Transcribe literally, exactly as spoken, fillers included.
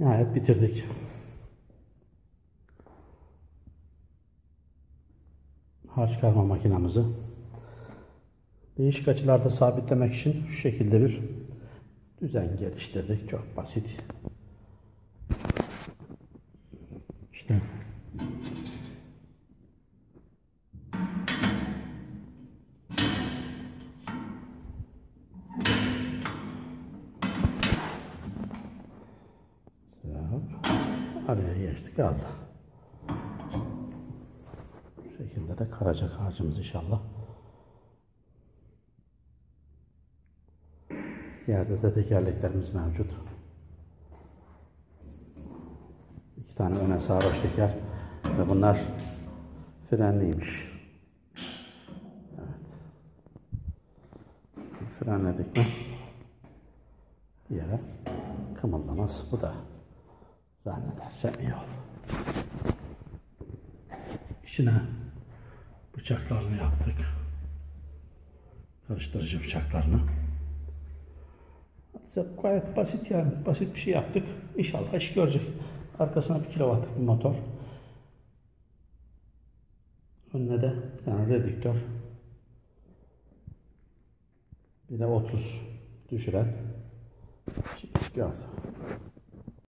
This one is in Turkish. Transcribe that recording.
Nihayet bitirdik. Harç çıkarma makinamızı. Değişik açılarda sabitlemek için şu şekilde bir düzen geliştirdik. Çok basit. İşte araya geçtik aldı. Bu şekilde de karacak harcımız inşallah. Yerde de tekerleklerimiz mevcut. İki tane öne sarhoş teker ve bunlar frenliymiş. Evet. Frenledik mi bir yere kımıldamaz. Bu da zannedersem iyi oldu. İçine bıçaklarını yaptık. Karıştırıcı bıçaklarını. Gayet basit yani. Basit bir şey yaptık. İnşallah iş görecek. Arkasına bir kilowattlık bir motor. Önüne de bir tane redüktör. Bir de otuz düşüren. Şimdi gördüm.